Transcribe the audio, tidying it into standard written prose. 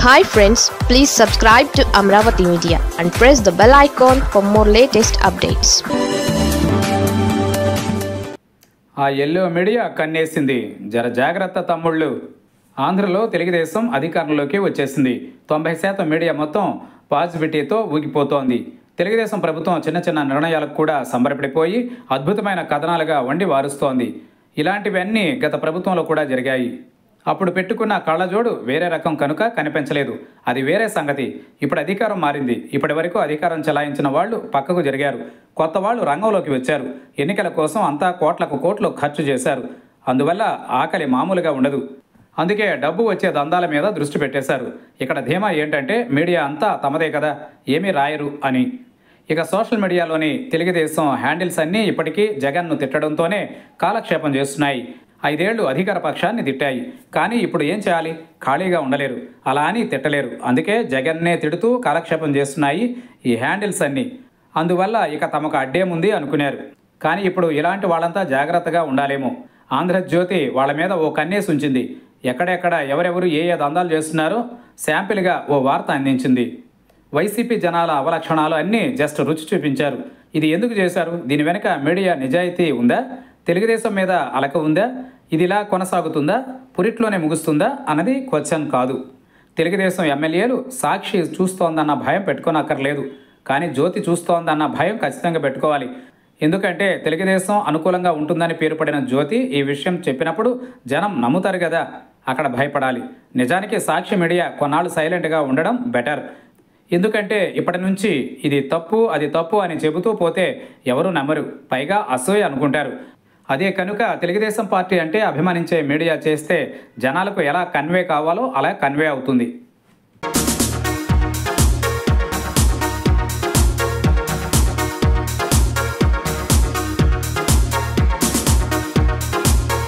Hi friends, please subscribe to Amravati Media and press the bell icon for more latest updates. ఆ yellow media కన్నేసింది. జర జాగ్రత్త తమ్ముళ్ళు. ఆంధ్రలో తెలుగుదేశం అధికారంలోకి వచ్చేసింది. 90% మీడియా మొత్తం పాజిటివిటీతో ఊగిపోతోంది. తెలుగుదేశం ప్రభుత్వం చిన్న చిన్న నిర్ణయాలకు కూడా సంబరపడిపోయి అద్భుతమైన కథనాలుగా వండి వారుస్తోంది. ఇలాంటివన్నీ గత ప్రభుత్వంలో కూడా జరిగాయి. అప్పుడు పెట్టుకున్న కళ్ళజోడు వేరే రకం కనుక కనిపించలేదు. అది వేరే సంగతి. ఇప్పుడు అధికారం మారింది. ఇప్పటి వరకు అధికారం చెలాయించిన వాళ్ళు పక్కకు జరిగారు. కొత్త వాళ్ళు రంగంలోకి వచ్చారు. ఎన్నికల కోసం అంతా కోట్లకు కోట్లు ఖర్చు చేశారు. అందువల్ల ఆకలి మామూలుగా ఉండదు. అందుకే డబ్బు వచ్చే దందాల మీద దృష్టి పెట్టేశారు. ఇక్కడ ధీమా ఏంటంటే మీడియా అంతా తమదే కదా, ఏమీ రాయరు అని. ఇక సోషల్ మీడియాలోని తెలుగుదేశం హ్యాండిల్స్ అన్నీ ఇప్పటికీ జగన్ను తిట్టడంతోనే కాలక్షేపం చేస్తున్నాయి. 5 ఏళ్లు అధికార పక్షాన్ని తిట్టాయి. కానీ ఇప్పుడు ఏం చేయాలి? ఖాళీగా ఉండలేరు. అలా అని తిట్టలేరు. అందుకే జగన్నే తిడుతూ కాలక్షేపం చేస్తున్నాయి ఈ హ్యాండిల్స్ అన్నీ. అందువల్ల ఇక తమకు అడ్డేముంది అనుకున్నారు. కానీ ఇప్పుడు ఇలాంటి వాళ్ళంతా జాగ్రత్తగా ఉండాలేమో. ఆంధ్రజ్యోతి వాళ్ళ మీద ఓ కన్నేసి ఉంచింది. ఎక్కడెక్కడ ఎవరెవరు ఏ దందాలు చేస్తున్నారో శాంపిల్గా ఓ వార్త అందించింది. వైసీపీ జనాల అవలక్షణాలు అన్నీ జస్ట్ రుచి చూపించారు. ఇది ఎందుకు చేశారు? దీని వెనుక మీడియా నిజాయితీ ఉందా? తెలుగుదేశం మీద అలక ఉందా? ఇది ఇలా కొనసాగుతుందా? పురిట్లోనే ముగుస్తుందా అన్నది క్వశ్చన్ కాదు. తెలుగుదేశం ఎమ్మెల్యేలు సాక్షి చూస్తోందన్న భయం పెట్టుకోనక్కర్లేదు. కానీ జ్యోతి చూస్తోందన్న భయం ఖచ్చితంగా పెట్టుకోవాలి. ఎందుకంటే తెలుగుదేశం అనుకూలంగా ఉంటుందని పేరు పడిన జ్యోతి ఈ విషయం చెప్పినప్పుడు జనం నమ్ముతారు కదా, అక్కడ భయపడాలి. నిజానికి సాక్షి మీడియా కొన్నాళ్ళు సైలెంట్గా ఉండడం బెటర్. ఎందుకంటే ఇప్పటి నుంచి ఇది తప్పు అది తప్పు అని చెబుతూ పోతే ఎవరు నమ్మరు, పైగా అసూయ అనుకుంటారు. అదే కనుక తెలుగుదేశం పార్టీ అంటే అభిమానించే మీడియా చేస్తే జనాలకు ఎలా కన్వే కావాలో అలా కన్వే అవుతుంది.